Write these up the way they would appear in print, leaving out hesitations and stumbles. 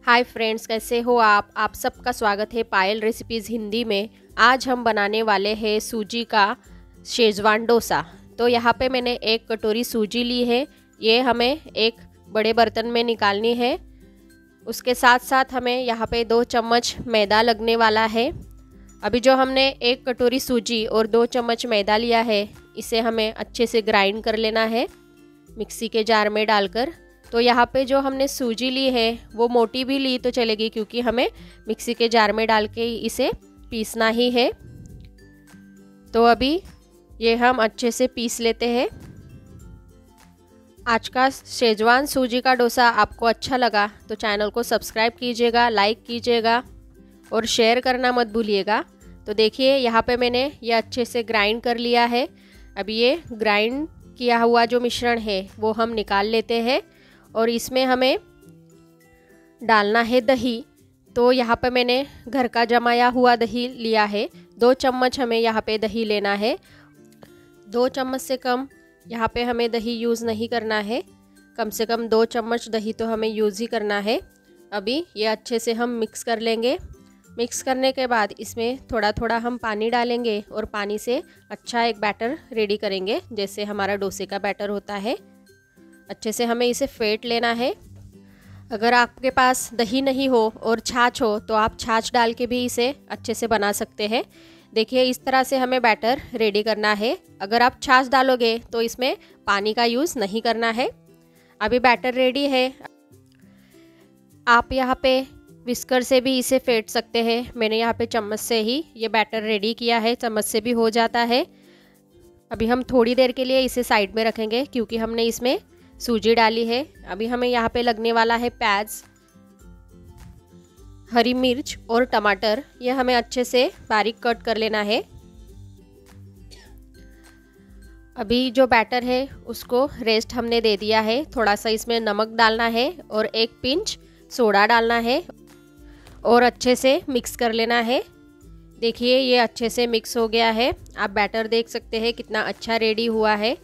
Hi friends, कैसे हो आप सबका स्वागत है पायल रेसिपीज़ हिंदी में। आज हम बनाने वाले हैं सूजी का शेजवान डोसा। तो यहाँ पे मैंने 1 कटोरी सूजी ली है। ये हमें एक बड़े बर्तन में निकालनी है। उसके साथ साथ हमें यहाँ पे 2 चम्मच मैदा लगने वाला है। अभी जो हमने 1 कटोरी सूजी और 2 चम्मच मैदा लिया है, इसे हमें अच्छे से ग्राइंड कर लेना है मिक्सी के जार में डालकर। तो यहाँ पे जो हमने सूजी ली है वो मोटी भी ली तो चलेगी, क्योंकि हमें मिक्सी के जार में डाल के इसे पीसना ही है। तो अभी ये हम अच्छे से पीस लेते हैं। आज का शेजवान सूजी का डोसा आपको अच्छा लगा तो चैनल को सब्सक्राइब कीजिएगा, लाइक कीजिएगा और शेयर करना मत भूलिएगा। तो देखिए यहाँ पे मैंने ये अच्छे से ग्राइंड कर लिया है। अभी ये ग्राइंड किया हुआ जो मिश्रण है वो हम निकाल लेते हैं और इसमें हमें डालना है दही। तो यहाँ पे मैंने घर का जमाया हुआ दही लिया है। 2 चम्मच हमें यहाँ पे दही लेना है। 2 चम्मच से कम यहाँ पे हमें दही यूज़ नहीं करना है। कम से कम 2 चम्मच दही तो हमें यूज़ ही करना है। अभी ये अच्छे से हम मिक्स कर लेंगे। मिक्स करने के बाद इसमें थोड़ा थोड़ा हम पानी डालेंगे और पानी से अच्छा एक बैटर रेडी करेंगे, जैसे हमारा डोसे का बैटर होता है। अच्छे से हमें इसे फेंट लेना है। अगर आपके पास दही नहीं हो और छाछ हो तो आप छाछ डाल के भी इसे अच्छे से बना सकते हैं। देखिए इस तरह से हमें बैटर रेडी करना है। अगर आप छाछ डालोगे तो इसमें पानी का यूज़ नहीं करना है। अभी बैटर रेडी है। आप यहाँ पे विस्कर से भी इसे फेंट सकते हैं। मैंने यहाँ पे चम्मच से ही ये बैटर रेडी किया है, चम्मच से भी हो जाता है। अभी हम थोड़ी देर के लिए इसे साइड में रखेंगे, क्योंकि हमने इसमें सूजी डाली है। अभी हमें यहाँ पे लगने वाला है प्याज, हरी मिर्च और टमाटर। ये हमें अच्छे से बारीक कट कर लेना है। अभी जो बैटर है उसको रेस्ट हमने दे दिया है। थोड़ा सा इसमें नमक डालना है और 1 पिंच सोडा डालना है और अच्छे से मिक्स कर लेना है। देखिए ये अच्छे से मिक्स हो गया है। आप बैटर देख सकते हैं कितना अच्छा रेडी हुआ है।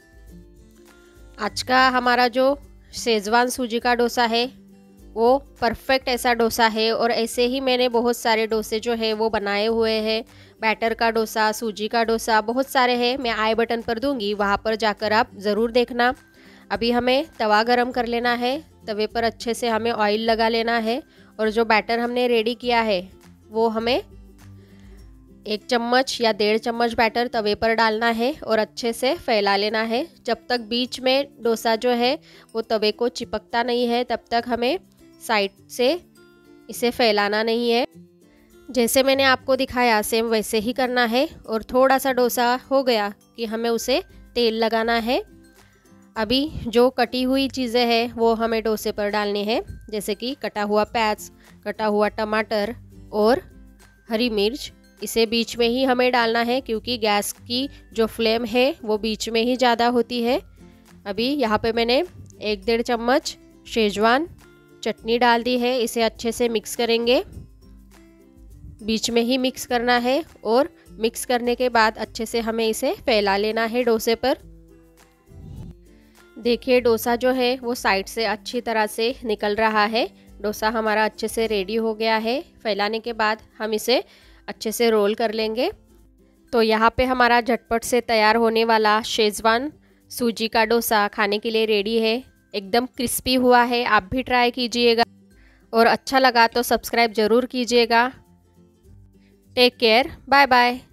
आज का हमारा जो शेजवान सूजी का डोसा है वो परफेक्ट ऐसा डोसा है। और ऐसे ही मैंने बहुत सारे डोसे जो है वो बनाए हुए हैं। बैटर का डोसा, सूजी का डोसा, बहुत सारे हैं। मैं आई बटन पर दूंगी, वहाँ पर जाकर आप ज़रूर देखना। अभी हमें तवा गरम कर लेना है। तवे पर अच्छे से हमें ऑयल लगा लेना है और जो बैटर हमने रेडी किया है वो हमें 1 चम्मच या 1.5 चम्मच बैटर तवे पर डालना है और अच्छे से फैला लेना है। जब तक बीच में डोसा जो है वो तवे को चिपकता नहीं है तब तक हमें साइड से इसे फैलाना नहीं है। जैसे मैंने आपको दिखाया सेम वैसे ही करना है। और थोड़ा सा डोसा हो गया कि हमें उसे तेल लगाना है। अभी जो कटी हुई चीज़ें हैं वो हमें डोसे पर डालनी है, जैसे कि कटा हुआ प्याज, कटा हुआ टमाटर और हरी मिर्च। इसे बीच में ही हमें डालना है, क्योंकि गैस की जो फ्लेम है वो बीच में ही ज़्यादा होती है। अभी यहाँ पे मैंने 1-1.5 चम्मच शेजवान चटनी डाल दी है। इसे अच्छे से मिक्स करेंगे। बीच में ही मिक्स करना है और मिक्स करने के बाद अच्छे से हमें इसे फैला लेना है डोसे पर। देखिए डोसा जो है वो साइड से अच्छी तरह से निकल रहा है। डोसा हमारा अच्छे से रेडी हो गया है। फैलाने के बाद हम इसे अच्छे से रोल कर लेंगे। तो यहाँ पे हमारा झटपट से तैयार होने वाला शेजवान सूजी का डोसा खाने के लिए रेडी है। एकदम क्रिस्पी हुआ है। आप भी ट्राई कीजिएगा और अच्छा लगा तो सब्सक्राइब ज़रूर कीजिएगा। Take care, bye bye.